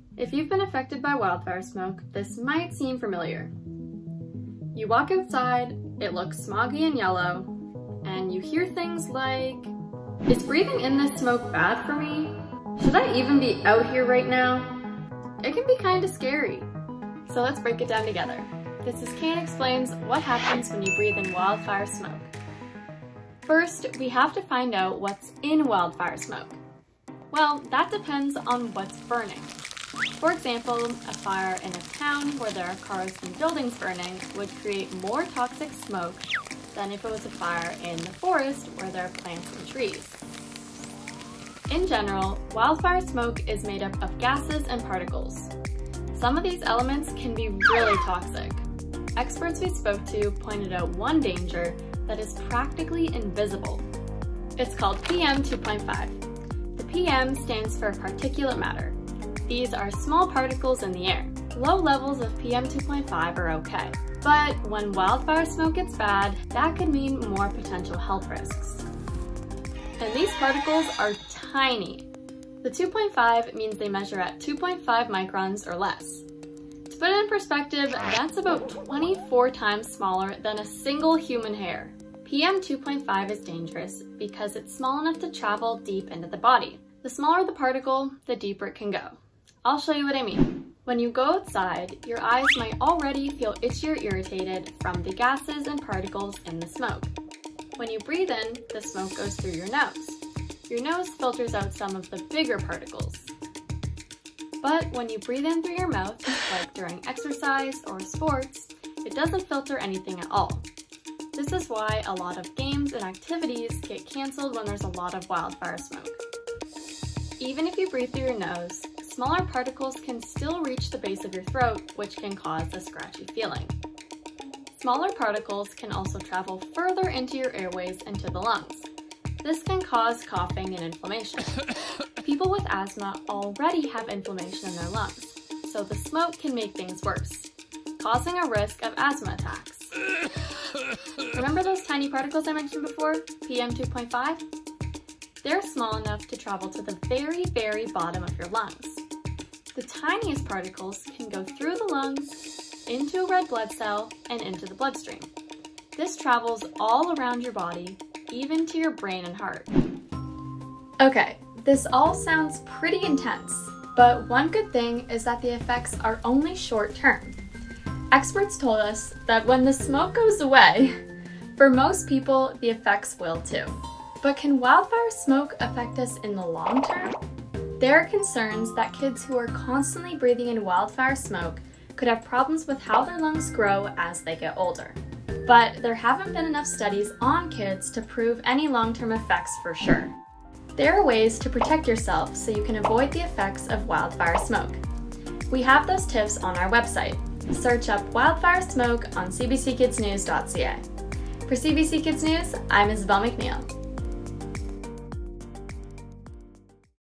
If you've been affected by wildfire smoke, this might seem familiar. You walk outside, it looks smoggy and yellow, and you hear things like, "Is breathing in this smoke bad for me? Should I even be out here right now?" It can be kind of scary. So let's break it down together. This is Kane Explains what happens when you breathe in wildfire smoke. First, we have to find out what's in wildfire smoke. Well, that depends on what's burning. For example, a fire in a town where there are cars and buildings burning would create more toxic smoke than if it was a fire in the forest where there are plants and trees. In general, wildfire smoke is made up of gases and particles. Some of these elements can be really toxic. Experts we spoke to pointed out one danger that is practically invisible. It's called PM 2.5. The PM stands for particulate matter. These are small particles in the air. Low levels of PM 2.5 are okay. But when wildfire smoke gets bad, that could mean more potential health risks. And these particles are tiny. The 2.5 means they measure at 2.5 microns or less. To put it in perspective, that's about 24 times smaller than a single human hair. PM 2.5 is dangerous because it's small enough to travel deep into the body. The smaller the particle, the deeper it can go. I'll show you what I mean. When you go outside, your eyes might already feel itchy or irritated from the gases and particles in the smoke. When you breathe in, the smoke goes through your nose. Your nose filters out some of the bigger particles. But when you breathe in through your mouth, like during exercise or sports, it doesn't filter anything at all. This is why a lot of games and activities get canceled when there's a lot of wildfire smoke. Even if you breathe through your nose, smaller particles can still reach the base of your throat, which can cause a scratchy feeling. Smaller particles can also travel further into your airways and to the lungs. This can cause coughing and inflammation. People with asthma already have inflammation in their lungs, so the smoke can make things worse, causing a risk of asthma attacks. Remember those tiny particles I mentioned before, PM 2.5? They're small enough to travel to the very, very bottom of your lungs. The tiniest particles can go through the lungs, into a red blood cell, and into the bloodstream. This travels all around your body, even to your brain and heart. Okay, this all sounds pretty intense, but one good thing is that the effects are only short-term. Experts told us that when the smoke goes away, for most people, the effects will too. But can wildfire smoke affect us in the long term? There are concerns that kids who are constantly breathing in wildfire smoke could have problems with how their lungs grow as they get older. But there haven't been enough studies on kids to prove any long-term effects for sure. There are ways to protect yourself so you can avoid the effects of wildfire smoke. We have those tips on our website. Search up wildfire smoke on cbckidsnews.ca. For CBC Kids News, I'm Isabelle MacNeil.